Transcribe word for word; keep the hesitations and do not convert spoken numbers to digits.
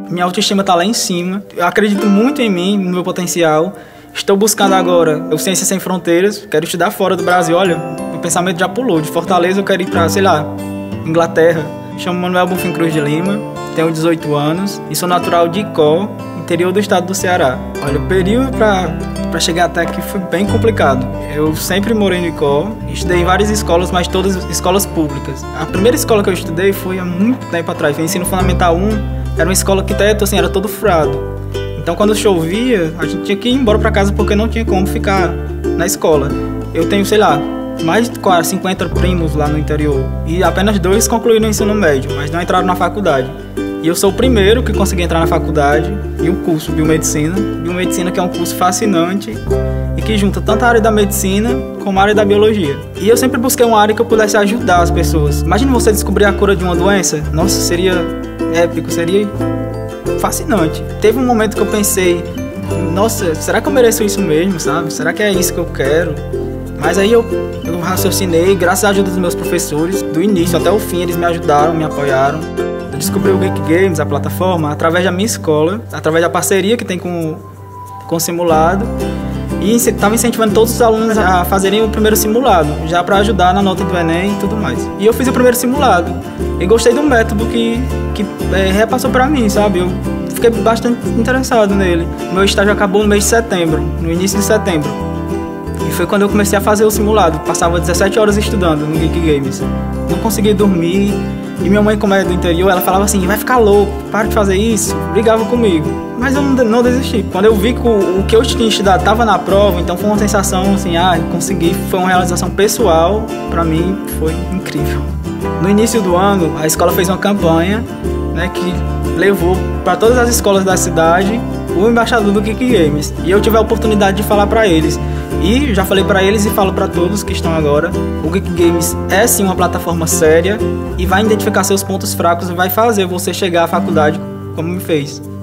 minha autoestima está lá em cima. Eu acredito muito em mim, no meu potencial. Estou buscando agora o Ciências Sem Fronteiras, quero estudar fora do Brasil. Olha, o pensamento já pulou. De Fortaleza eu quero ir para, sei lá, Inglaterra. Chamo Manuel Bonfim Cruz de Lima, tenho dezoito anos e sou natural de Icó, interior do estado do Ceará. Olha, o período para para chegar até aqui foi bem complicado. Eu sempre morei no Icó, estudei em várias escolas, mas todas escolas públicas. A primeira escola que eu estudei foi há muito tempo atrás, foi ensino fundamental um, era uma escola que teto assim, era todo furado. Então quando chovia, a gente tinha que ir embora para casa porque não tinha como ficar na escola. Eu tenho, sei lá, mais de cinquenta primos lá no interior e apenas dois concluíram o ensino médio, mas não entraram na faculdade. E eu sou o primeiro que consegui entrar na faculdade e o curso Biomedicina. Biomedicina que é um curso fascinante e que junta tanto a área da medicina como a área da biologia. E eu sempre busquei uma área que eu pudesse ajudar as pessoas. Imagina você descobrir a cura de uma doença. Nossa, seria épico, seria fascinante. Teve um momento que eu pensei, nossa, será que eu mereço isso mesmo, sabe? Será que é isso que eu quero? Mas aí eu, eu raciocinei, graças à ajuda dos meus professores, do início até o fim, eles me ajudaram, me apoiaram. Eu descobri o Geek Games, a plataforma, através da minha escola, através da parceria que tem com, com o simulado. E estava incentivando todos os alunos a fazerem o primeiro simulado, já para ajudar na nota do Enem e tudo mais. E eu fiz o primeiro simulado e gostei do método que, que é, repassou para mim, sabe? Eu fiquei bastante interessado nele. Meu estágio acabou no mês de setembro, no início de setembro. E foi quando eu comecei a fazer o simulado. Passava dezessete horas estudando no Geek Games. Não conseguia dormir. E minha mãe, como é do interior, ela falava assim, vai ficar louco, para de fazer isso. Brigava comigo. Mas eu não, não desisti. Quando eu vi que o, o que eu tinha estudado estava na prova, então foi uma sensação assim, ah, consegui. Foi uma realização pessoal, para mim foi incrível. No início do ano, a escola fez uma campanha, né, que levou para todas as escolas da cidade o embaixador do Geek Games. E eu tive a oportunidade de falar para eles. E já falei para eles e falo para todos que estão agora, o Geek Games é sim uma plataforma séria e vai identificar seus pontos fracos e vai fazer você chegar à faculdade como me fez.